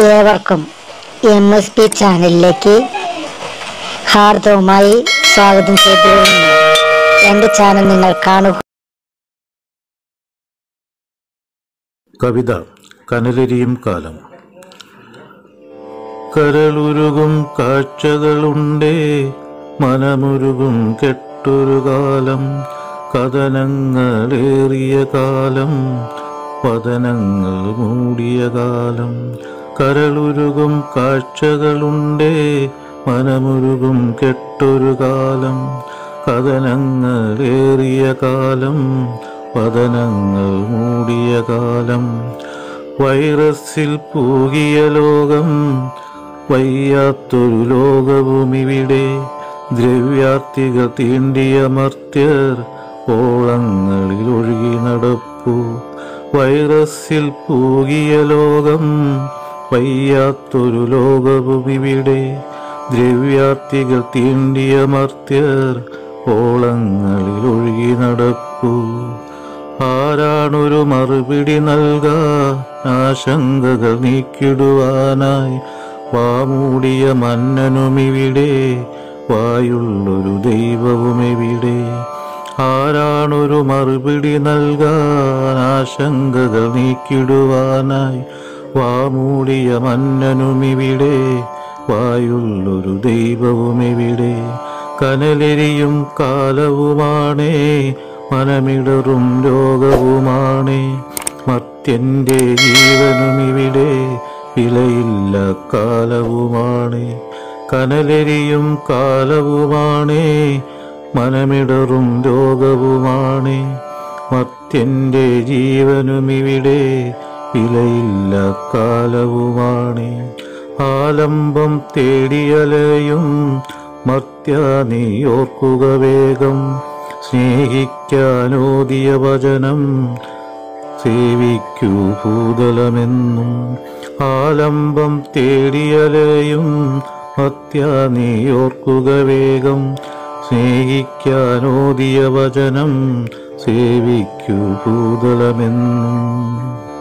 ഏവർക്കും MSP ചാനലിലേക്ക് ഹാർദവമായി സ്വാഗതം ചെയ്തുകൊള്ളുന്നു. എൻ്റെ ചാനൽ നിങ്ങൾ കാണുക. കവിത കനലെരിയും കാലം. കരളുരുകും കാഴ്ചകളുണ്ടേ, മനമുരുകും കെട്ടൊരു കാലം, കഥനങ്ങളേറിയ കാലം, വദനങ്ങൾ മൂടിയ കാലം. കരളുരുകും കാഴ്ചകളുണ്ടേ, മനമുരുകും കെട്ടൊരു കാലം, കഥനങ്ങളേറിയ കാലം, വദനങ്ങൾ മൂടിയ കാലം. വൈറസിൽ പൂകിയ ലോകം, വയ്യാത്തൊരു ലോകവുമിവിടെ. ദ്രവ്യാർത്ഥികൾ തീണ്ടിയ മർത്യർ ഓളങ്ങളിൽ ഒഴുകി നടപ്പു. വൈറസിൽ പൂകിയ ലോകം, വയ്യാത്തൊരു ലോകവുമിവിടെ. ദ്രവ്യാർത്ഥികൾ തീണ്ടിയ മർത്യർ ഓളങ്ങളിൽ ഒഴുകി നടപ്പു. ആരാണൊരു മറുപിടി നൽകാൻ ആശങ്കകൾ നീക്കിടുവാനായി? വാമൂടിയ മന്നനുമിവിടെ, വായുള്ളൊരു ദൈവവുമെവിടെ? ആരാണൊരു മറുപിടി നൽകാൻ ആശങ്കകൾ നീക്കിടുവാനായി? വാമൂടിയ മന്നനുമിവിടെ, വായുള്ളൊരു ദൈവവുമെവിടെ? കനലെരിയും കാലവുമാണേ, മനമിടറും രോഗവുമാണേ. മർത്യന്റെ ജീവനുമിവിടെ, വിലയില്ല കാലവുമാണേ. കനലെരിയും കാലവുമാണേ, മനമിടറും രോഗവുമാണേ. മർത്യന്റെ ജീവനുമിവിടെ, വിലയില്ല കാലവുമാണേ. ആലംബം തേടിയലയും മർത്യ നീ ഓർക്കുക വേഗം. സ്നേഹിക്കാനോദിയ വചനം സേവിക്കൂ ഭൂതലമെന്നും. ആലംബം തേടിയലയും മർത്യ നീ ഓർക്കുക വേഗം. സ്നേഹിക്കാനോദിയ വചനം സേവിക്കൂ ഭൂതലമെന്നും.